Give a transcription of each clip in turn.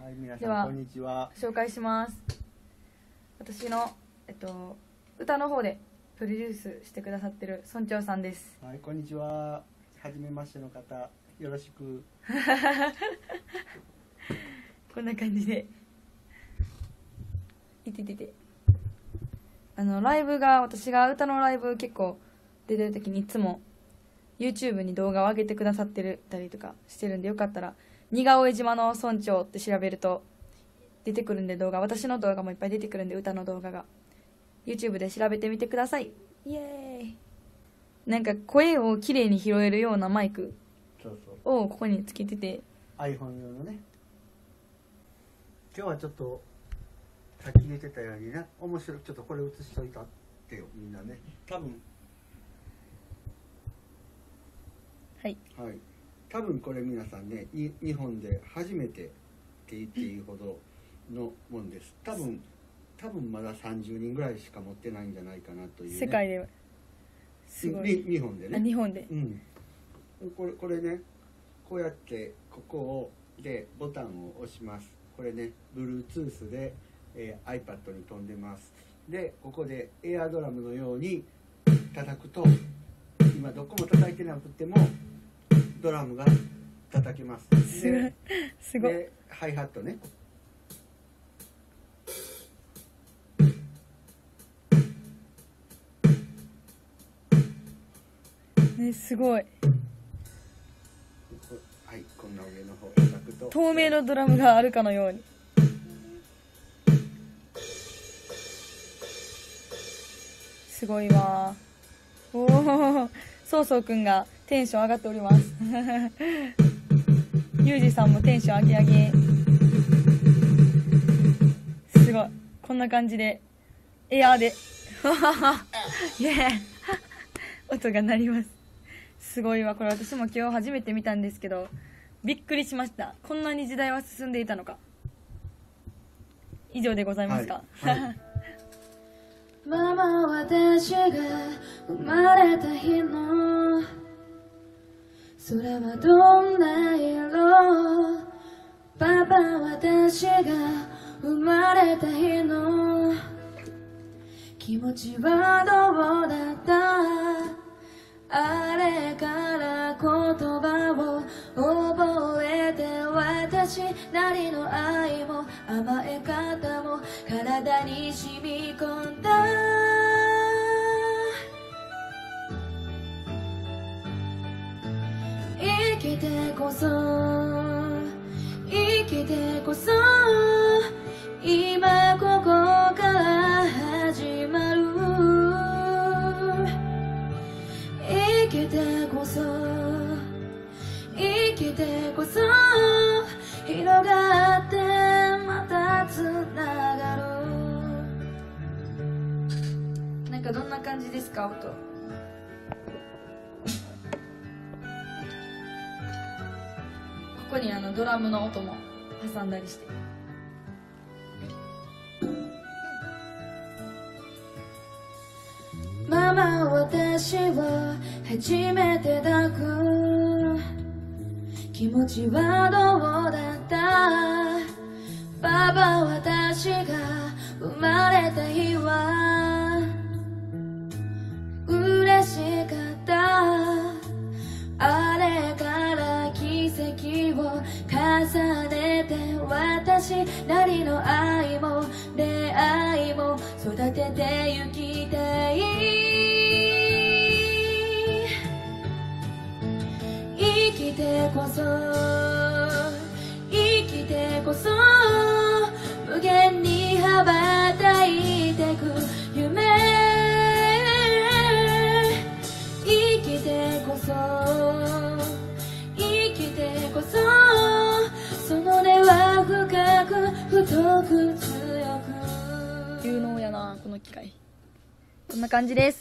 はい、皆ではさんこんにちは。 紹介します。私の、歌の方でプロデュースしてくださってる村長さんです。 はい、こんにちは。はじめましての方、よろしく。 こんな感じでライブが、私が歌のライブ結構出てる時にいつも YouTube に動画を上げてくださってたりとかしてるんで、よかったら似顔絵島の村長って調べると出てくるんで、私の動画もいっぱい出てくるんで、歌の動画が YouTube で調べてみてください。イエーイ。なんか声をきれいに拾えるようなマイクをここにつけてて、 iPhone 用のね。今日はちょっとさっき言ってたようにね、面白い、ちょっとこれ映しといたってよ、みんなね。多分はい、 多分これ皆さんね、日本で初めてって言っていいほどのもんです。多分まだ30人ぐらいしか持ってないんじゃないかなという、ね、 世界ですごい。 日本でね。 日本で、 これね、こうやってここをでボタンを押します。これね、Bluetooth で、iPad に飛んでます。でここでエアドラムのように叩くと、今どこも叩いてなくてもドラムが叩けます。 すごい。 でハイハットね、 すごい。 はい、こんな上の方叩くと透明のドラムがあるかのように。すごいわ。おお、そうくんがテンション上がっております。ゆうじさんもテンション上げ上げ。すごい。こんな感じでエアーでイエー音が鳴ります。すごいわ。これ私も今日初めて見たんですけど、びっくりしました。こんなに時代は進んでいたのか。以上でございますか。 ママ、私が生まれた日の空はどんな色？パパ、私が生まれた日の気持ちはどうだった？あれから言葉を覚えて、私なりの愛も甘え方も体に染み込んだ。生きてこそ今ここから始まる。生きてこそ広がってまたつながる。 なんかどんな感じですか、音。ここにドラムの音も挟んだりして。 ママ、私は初めて抱く。気持ちはどうだった？パパ、私が生まれた日は嬉しかった。あれから奇跡を重ねて、私なりの愛も出会いも育ててゆきたい。生きてこそ無限に羽ばたいてく夢。生きてこそその根は深く太く強く。 有能やな、この機械。こんな感じです。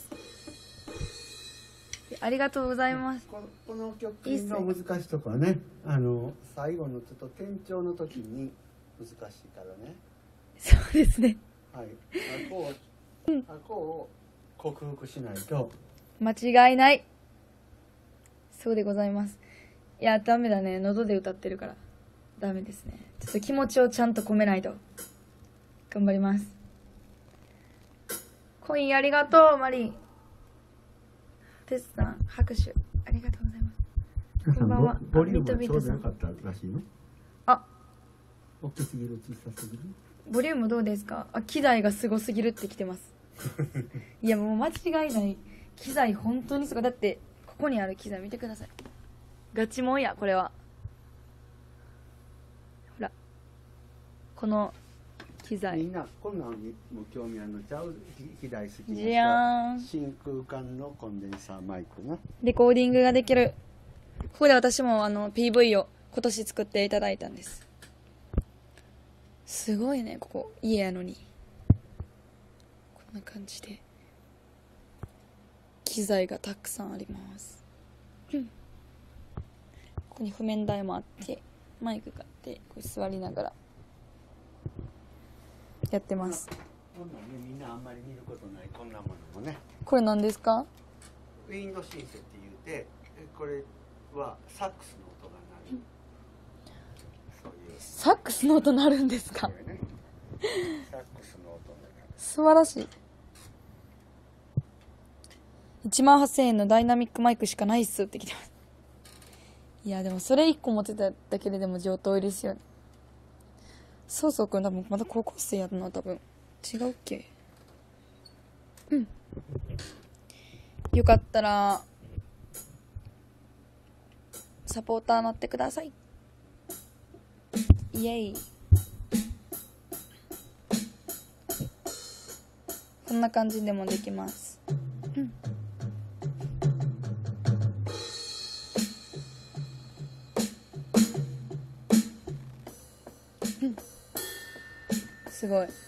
ありがとうございます。 この曲の難しいところはね、最後のちょっと転調の時に難しいからね。 そうですね。 はい、あこを克服しないと。 間違いない。そうでございます。いや、ダメだね。喉で歌ってるから。 ダメですね。ちょっと気持ちをちゃんと込めないと。頑張ります。コインありがとうマリー。テスさん拍手ありがとうございます。こんばんは。 ボリュームがミトミトさんちょうどよかったらしいの。 あ、 大きすぎる、小さすぎる。 ボリュームどうですか？あ、機材がすごすぎるって来てます。いやもう間違いない。機材本当にすごい。だってここにある機材見てください。ガチもんやこれは。ほらこの機み材。 んなこんなんにも興味あるのちゃう？機材好きな人。 じゃーん。 真空管のコンデンサーマイクな。 レコーディングができる。ここで私もPV を今年作っていただいたんです。すごいね、ここ家やのにこんな感じで機材がたくさんあります。ここに譜面台もあってマイクがあってこれ座りながらやってます。 こんなんね、みんなあんまり見ることないこんなものもね。 これ何ですか？ ウィンドシンセって言うて、これはサックスの音が鳴る。そういう。 サックスの音鳴るんですか？ これね、サックスの音が鳴る。 素晴らしい。18,000円のダイナミックマイクしかないっすって来てます。いやでもそれ1個持ってただけででも上等ですよね。そうそうくん多分まだ高校生やるな多分。違うっけ？うん。よかったらサポーターなってください。イエイ。こんな感じでもできます。すごい。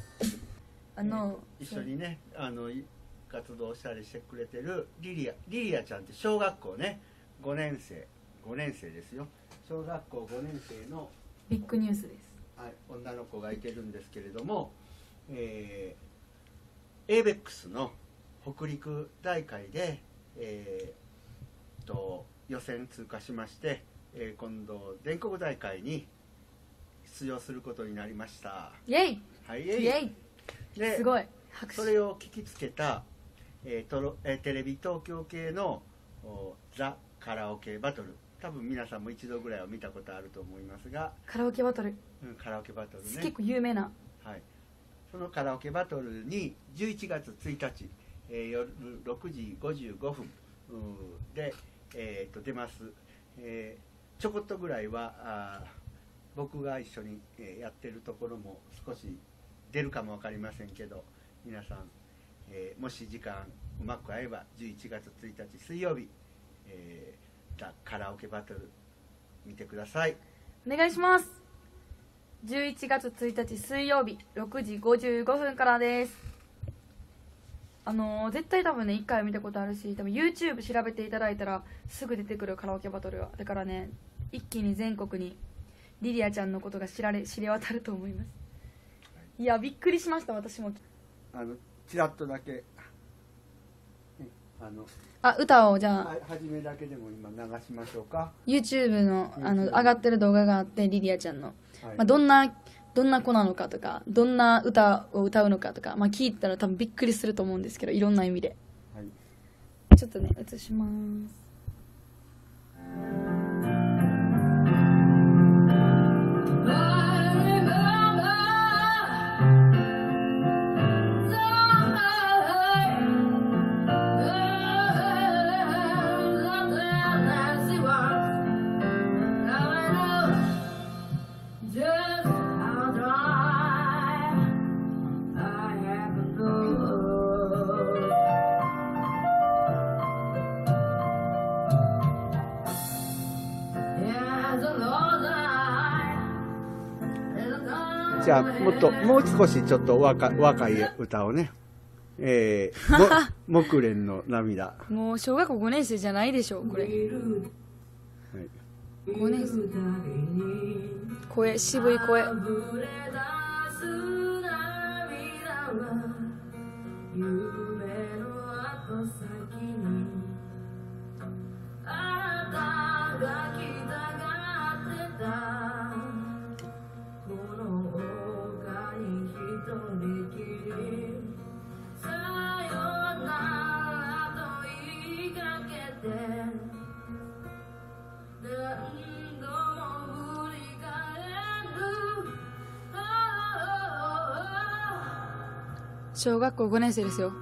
一緒にね、活動したりしてくれてるリリアちゃんって小学校ね、5年生ですよ。小学校5年生のビッグニュースです。 はい、女の子がいてるんですけれども、ABEX の北陸大会で、予選通過しまして、今度全国大会に出場することになりました。 イエイ、 はい、 イエイ。すごい拍手。 それを聞きつけた、テレビ東京系のザ・カラオケバトル、多分皆さんも一度ぐらいは見たことあると思いますが、 カラオケバトル、 カラオケバトルね、 結構有名な、 はい、そのカラオケバトルに11月1日、夜6時55分で、出ます。ちょこっとぐらいは僕が一緒にやってるところも少し出るかも分かりませんけど、皆さん、もし時間うまく合えば11月1日水曜日、ザ・カラオケバトル見てください。 お願いします。11月1日水曜日6時55分からです。絶対多分ね1回見たことあるし、多分 YouTube 調べていただいたらすぐ出てくるカラオケバトルは、だからね一気に全国にリリアちゃんのことが知れ渡ると思います。いやびっくりしました。私もちらっとだけ歌をじゃあ初めだけでも今流しましょうか。 YouTube の上がってる動画があって、リリアちゃんの、 はいどんな子なのかとか、どんな歌を歌うのかとか、聞いたら多分びっくりすると思うんですけど、いろんな意味で、 はい、 ちょっとね映します。 じゃあもう少しちょっと若い歌をね、木蓮の涙。 もう小学校5年生じゃないでしょこれ、はい、5年生、声渋い声。 小学校5年生ですよ。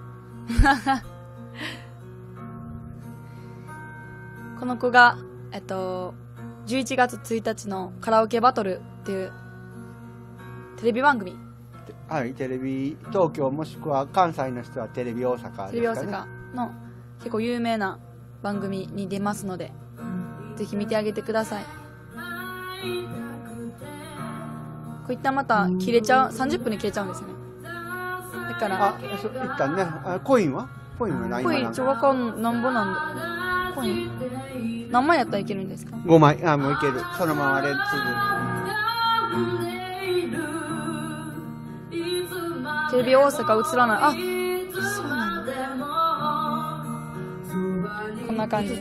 この子が11月1日のカラオケバトルっていうテレビ番組、 はい、テレビ東京もしくは関西の人はテレビ大阪テレビ大ですかね。 阪の結構有名な番組に出ますので、ぜひ見てあげてください。こういったまた切れちゃう、30分で切れちゃうんですよね。だからあ、一旦ね、コインはないコイン今小学校なんぼなんで、コイン何枚やったらいけるんですか 5枚、もういける。そのまま連テレビ大阪映らない。あ、そうなんだ。こんな感じ。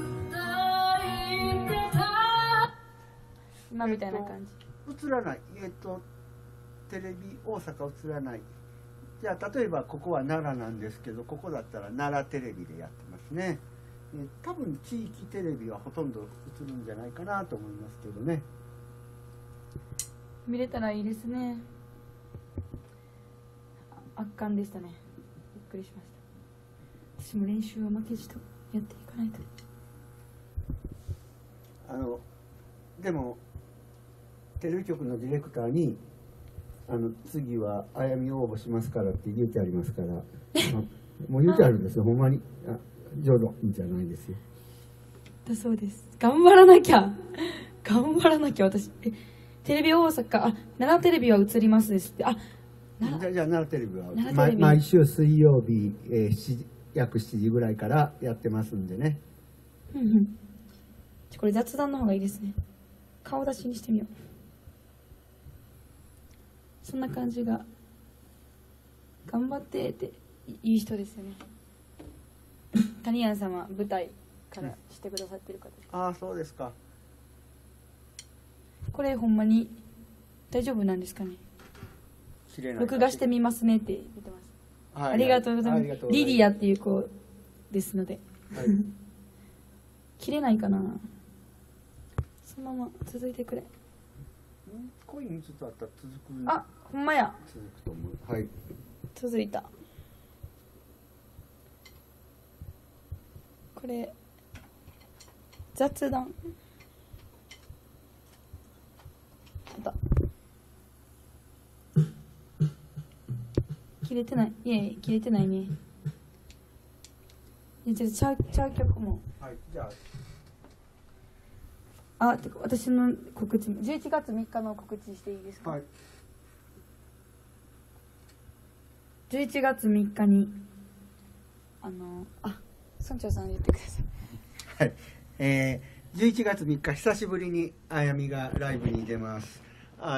今みたいな感じ。 映らない。テレビ大阪映らない。じゃあ例えばここは奈良なんですけど、ここだったら奈良テレビでやってますね。多分地域テレビはほとんど映るんじゃないかなと思いますけどね。 見れたらいいですね。圧巻でしたね。びっくりしました。私も練習を負けじとやっていかないと。 でもテレビ局のディレクターに次はあやみ応募しますからって言うてありますからもう言うてあるんですよ。ほんまに冗談じゃないですよ。 だそうです。頑張らなきゃ頑張らなきゃ。私テレビ大阪、奈良テレビは映りますですって。 じゃあ奈良テレビは奈良テレビ毎週水曜日、約7時ぐらいからやってますんでね。 これ雑談の方がいいですね。顔出しにしてみよう。そんな感じが頑張ってっていい人ですよね。谷谷様舞台からしてくださってる方です。 ああ、そうですか。 これほんまに大丈夫なんですかね。録画してみますねって言ってます。はい、ありがとうございます。リディアっていう子ですので、はい、切れないかな。そのまま続いてくれ。 コインずっとあったら続く。 あ、ほんまや。 続くと思う。はい。 続いた。これ雑談。あった。切れてない。いえいえ、切れてないね。いや、ちょっとちゃう曲も。 はい、じゃあ。てか私の告知、11月3日の告知していいですか。はい。11月3日に村長さん言ってください。 はい。11月3日久しぶりにあやみがライブに出ます。大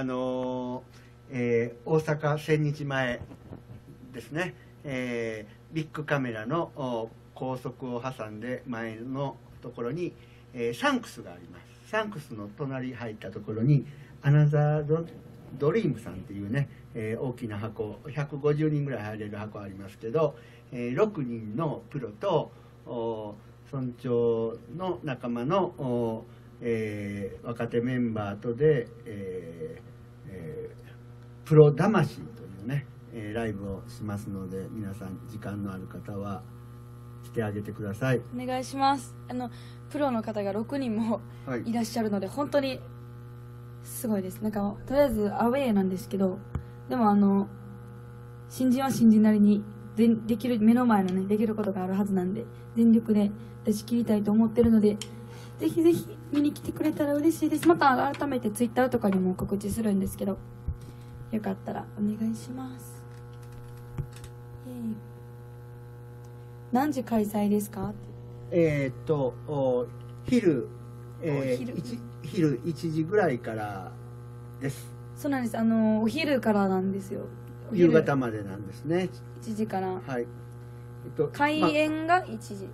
阪千日前ですね。ビッグカメラの高速を挟んで前のところに、サンクスがあります。サンクスの隣入ったところにアナザードリームさんっていうね、大きな箱、150人ぐらい入れる箱ありますけど、6人のプロと村長の仲間の、若手メンバーとで、プロ魂というね、ライブをしますので、皆さん時間のある方は来てあげてください。 お願いします。プロの方が6人もいらっしゃるので、本当にすごいです。なんかとりあえずアウェーなんですけど、でも新人は新人なりにできる、目の前のねできることがあるはずなんで、全力で出し切りたいと思ってるので、ぜひぜひ見に来てくれたら嬉しいです。また改めてツイッターとかにも告知するんですけど、よかったらお願いします。何時開催ですか？ 昼1時ぐらいからです。 そうなんです。お昼からなんですよ。 夕方までなんですね。 1時から。 はい。 開演が1時。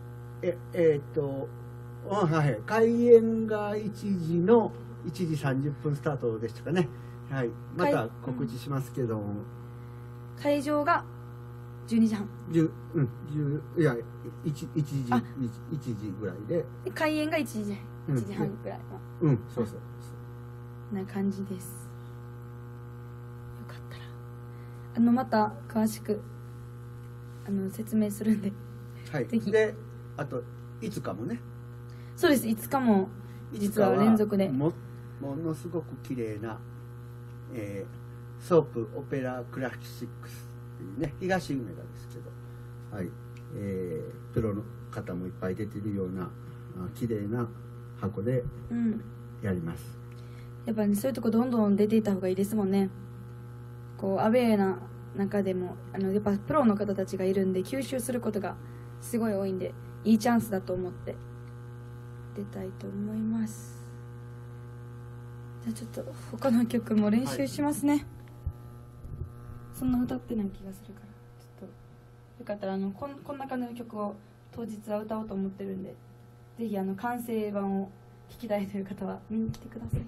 はい。開演が1時の1時30分スタートでしたかね。はい。また告知しますけども。 会場が12時半。 いや1時ぐらいで。 開演が1時半ぐらい。 そうそう。 な感じです。よかったらまた詳しく説明するんで、 はい、 ぜひ。 であといつかもね、 そうです、いつかも実は連続でものすごく綺麗な、ソープオペラクラシックスっていうね、東梅田ですけど、はい、プロの方もいっぱい出てるような綺麗な箱でやります、 やっぱね、そういうとこどんどん出ていった方がいいですもんね。こうアウェーな中でもやっぱプロの方たちがいるんで吸収することがすごい多いんで、いいチャンスだと思って出たいと思います。じゃあちょっと他の曲も練習しますね、はい、そんな歌ってない気がするから、ちょっとよかったらこんな感じの曲を当日は歌おうと思ってるんで、ぜひ完成版を聴きたいという方は見に来てください。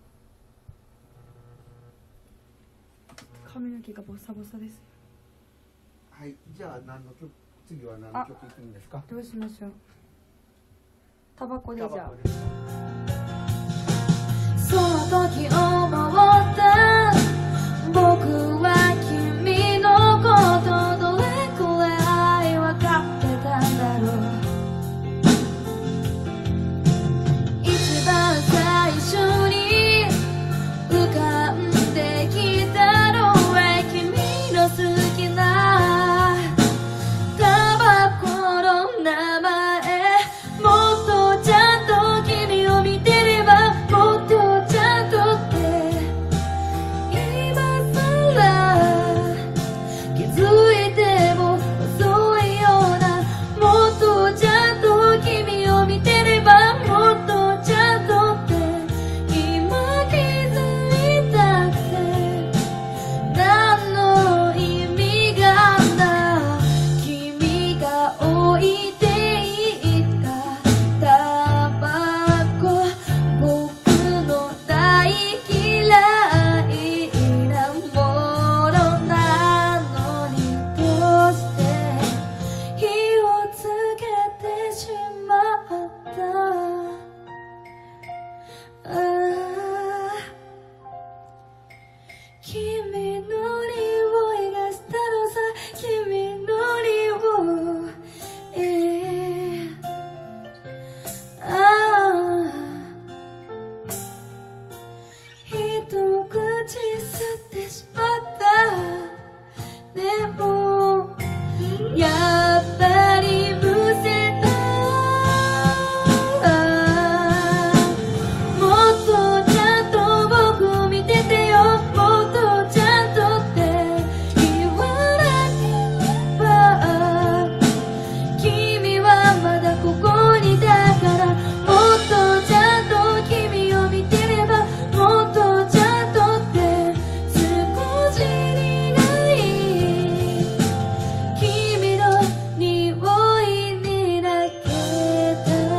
髪の毛がボサボサです。 はい、じゃあ次は何の曲いくんですか？ どうしましょう。タバコでじゃあ。 その時思った僕は君のことどれくらい分かってたんだろう。一番最初に浮かんできたのは君の好きなタバコの名前。もっとちゃんと君を見てればもっとちゃんとって今更気づいても遅いような。もっとちゃんと君を見てればもっとちゃんとって今気づいたって何の意味がな。君が置いていったタバコ僕の大嫌いなものなのにどうして火をつけてしまった。ああ君の匂いがしたのさ。君の匂い、ああ一口吸ってしまった。でもやっぱりむせた。もっとちゃんと僕を見ててよ。もっとちゃんとって言わなければ君はまだここにだから。もっとちゃんと君を見てればもっとちゃんとって少し苦い君の匂いにだけた。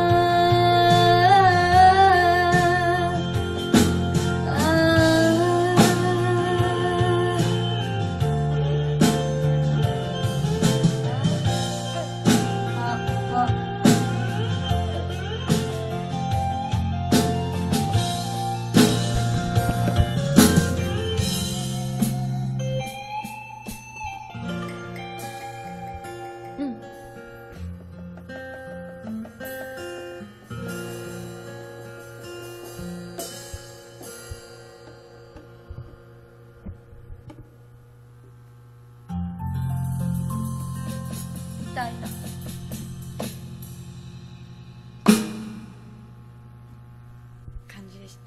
痛いな。感じでした。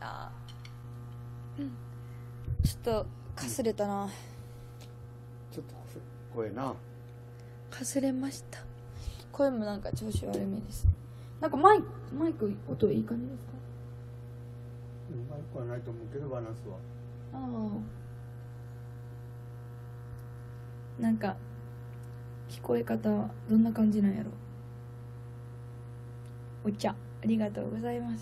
ちょっとかすれたな。 ちょっと声な。 かすれました。声もなんか調子悪めです。なんかマイク音いい感じですか？ マイクはないと思うけどバランスは。 ああ。なんか聞こえ方はどんな感じなんやろ。お茶ありがとうございます。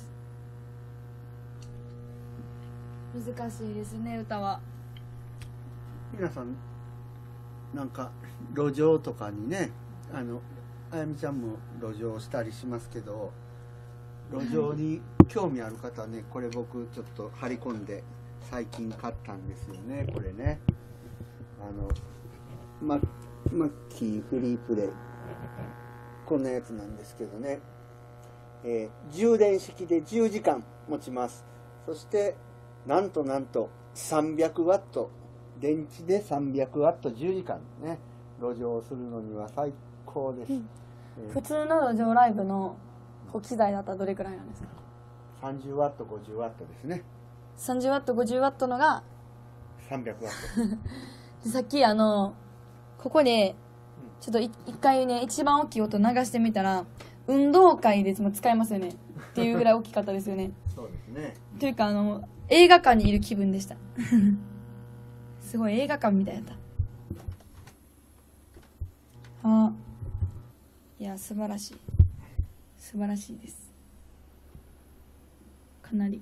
難しいですね、歌は。 皆さんなんか路上とかにね、あやみちゃんも路上したりしますけど、路上に興味ある方ね、これ僕ちょっと張り込んで最近買ったんですよね。これね、 マッキーフリープレイ、こんなやつなんですけどね、充電式で10時間持ちます。そしてなんと300ワット、電池で300ワット10時間ね、路上をするのには最高です。 普通の路上ライブの機材だったらどれくらいなんですか 30ワット50ワットですね。 ？30ワット50ワットのが 300ワットさっきここでちょっと一回ね、一番大きい音流してみたら、運動会でいつも使えますよねっていうぐらい大きかったですよね。 そうですね。 というか映画館にいる気分でしたすごい映画館みたいだった。いや、素晴らしいです。かなり。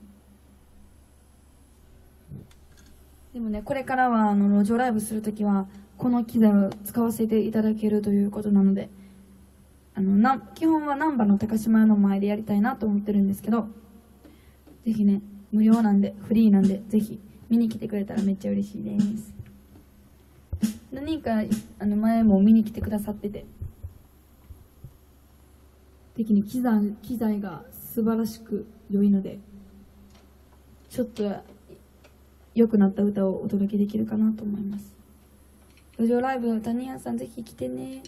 でもね、これからは路上ライブするときはこの機材を使わせていただけるということなので、基本は難波の高島屋の前でやりたいなと思ってるんですけど、ぜひね、無料なんでフリーなんで、ぜひ見に来てくれたらめっちゃ嬉しいです。何か前も見に来てくださってて、的に機材が素晴らしく良いので、ちょっと良くなった歌をお届けできるかなと思います。路上ライブ、谷谷さんぜひ来てね。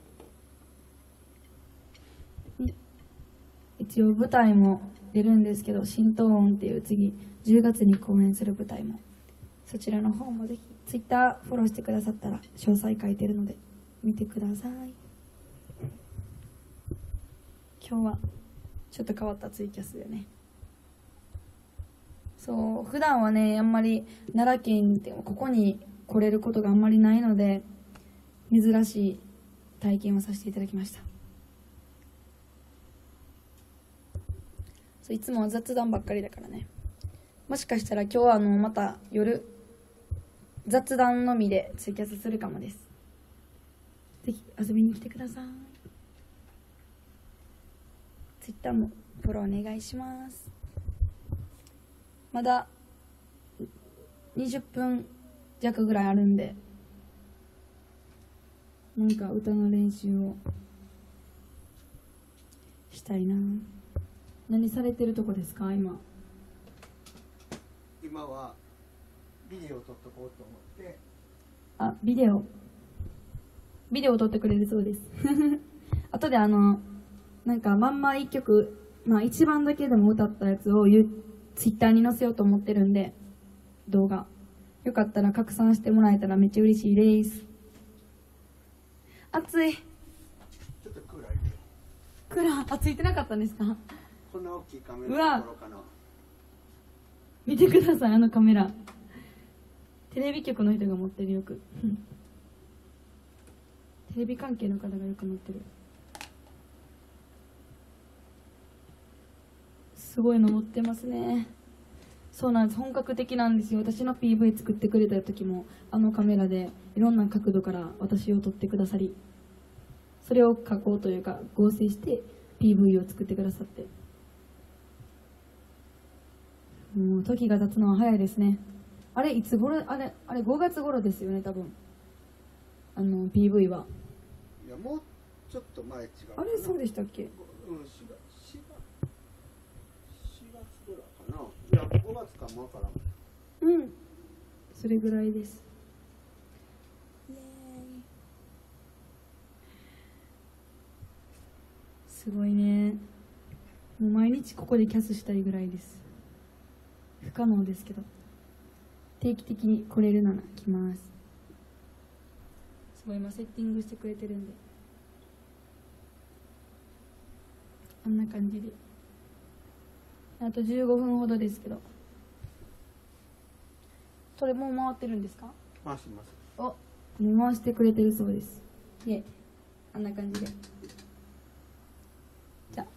一応舞台も出るんですけど、新東音っていう次10月に公演する舞台も、そちらの方もぜひ Twitter フォローしてくださったら詳細書いてるので見てください。今日はちょっと変わったツイキャスでね。そう、普段はね、あんまり奈良県ってここに来れることがあんまりないので、珍しい体験をさせていただきました。そう、いつもは雑談ばっかりだからね。もしかしたら今日はまた夜雑談のみでツイキャスするかもです。ぜひ遊びに来てください。Twitter もフォローお願いします。まだ20分弱ぐらいあるんで、なんか歌の練習をしたいな。何されてるとこですか今？ 今はビデオ撮っとこうと思って。 ビデオ撮ってくれるそうです後でなんかまんま一曲、一番だけでも歌ったやつをツイッターに載せようと思ってるんで、動画よかったら拡散してもらえたらめっちゃ嬉しいです。暑い。ちょっとクーラー入れよう。クーラーついてなかったんですか？ こんな大きいカメラのところかな。 見てください、カメラ。テレビ局の人が持ってる、よくテレビ関係の方がよく持ってる。すごいの持ってますね。そうなんです、本格的なんですよ。私の PV 作ってくれた時もカメラでいろんな角度から私を撮ってくださり、それを加工というか合成して PV を作ってくださって、もう時が経つのは早いですね。あれいつ頃、あれ5月頃ですよね多分。PV は。 いや、もうちょっと前違う。 あれそうでしたっけ？ 4月ぐらいかな。いや、5月かもわからん。 うん、それぐらいです。すごいね。もう毎日ここでキャスしたいぐらいです。不可能ですけど、定期的に来れるなら来ます。すごい今セッティングしてくれてるんで、あんな感じで。あと15分ほどですけど、それもう回ってるんですか？ 回します。 もう回してくれてるそうです。で、あんな感じで。じゃあ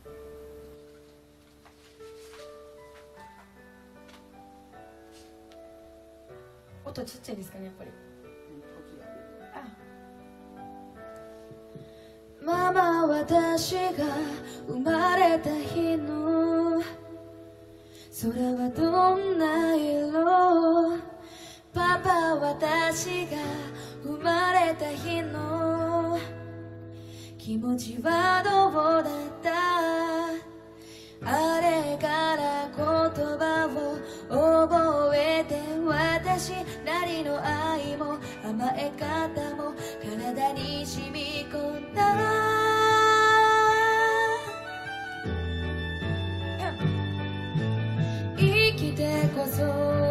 音ちっちゃいですかね、やっぱり。 ママ、私が生まれた日の空はどんな色？パパ、私がた日の気持ちはどうだった？あれから言葉を覚えて、私なりの愛も甘え方も体に染み込んだ。生きてこそ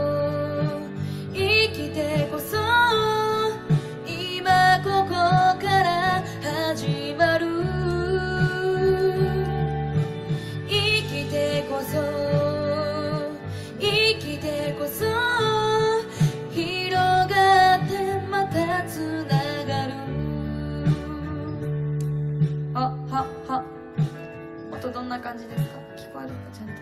生きてこそ今ここから始まる。生きてこそ生きてこそ広がってまたつながる。 音どんな感じですか？聞こえるかちゃんと。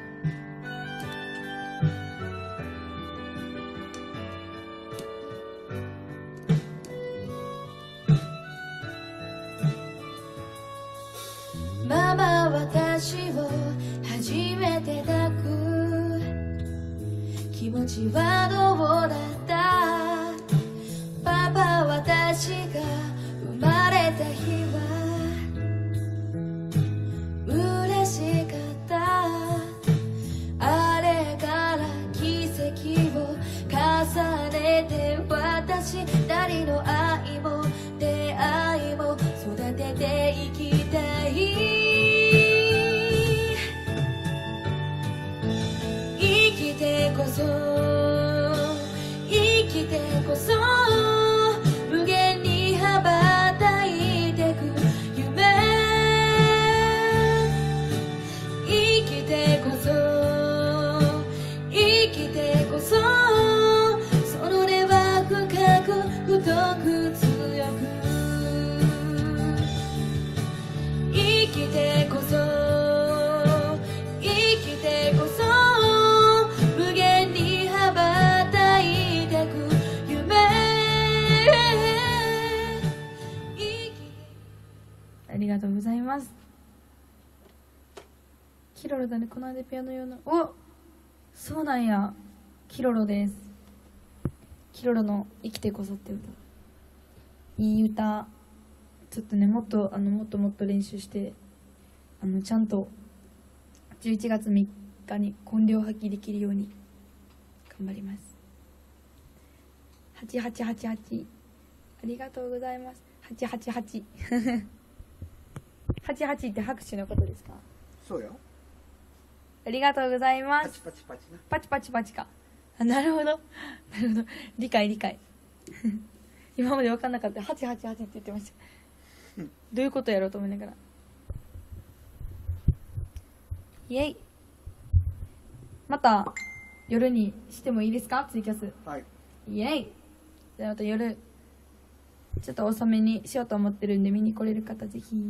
ママ私を初めて抱く気持ちはどうだった？パパ私が生まれた日は嬉しかった。あれから奇跡を重ねて、私なりの愛も出会いも育てていきたい。生きてこそ生きてこそ無限に羽ばたいてく夢。生きてこそ生きてこそその根は深く太く強く。生きてこそ生きてこそ無限に羽ばたいてく夢。 ありがとうございます。キロロだね、この間ピアノ用の。お、そうなんや。キロロです。キロロの生きてこそって歌、いい歌。ちょっとね、もっと練習して、ちゃんと11月3日に根量発揮できるように頑張ります。8888、ありがとうございます。888 88って拍手のことですか？ そうよ。 ありがとうございまパチす。 パチパチな。 パチパチパチか。あ、なるほど。なるほど。理解。今まで分かんなかった。888って言ってました。どういうことやろうと思いながら。イェイ。また夜にしてもいいですか？ツイキャス。 はい。 イェイ。じゃあまた夜ちょっと遅めにしようと思ってるんで、見に来れる方ぜひ。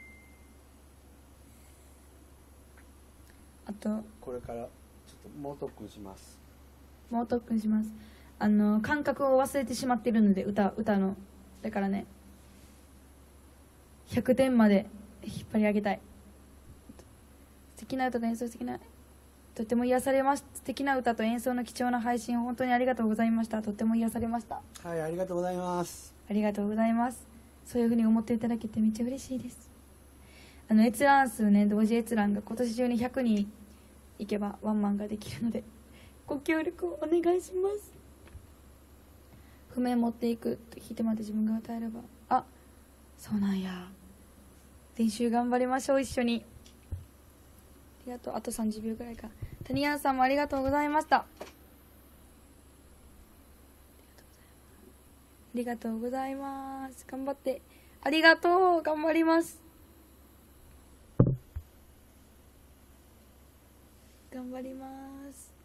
あとこれからちょっと猛特訓します。 猛特訓します。感覚を忘れてしまってるので、歌の。だからね、100点まで引っ張り上げたい。素敵な歌と演奏、とても癒されます。素敵な歌と演奏の貴重な配信、本当にありがとうございました。とても癒されました。 はい、ありがとうございます。 ありがとうございます。そういう風に思っていただけてめっちゃ嬉しいです。閲覧数ね、同時閲覧が今年中に100人いけばワンマンができるので、ご協力をお願いします。譜面持っていくと弾いてもらって自分が歌えれば。あ、そうなんや。練習頑張りましょう、一緒に。ありがとう。あと30秒ぐらいか。タニヤンさんもありがとうございました。ありがとうございます。頑張って。ありがとう。頑張ります。頑張ります。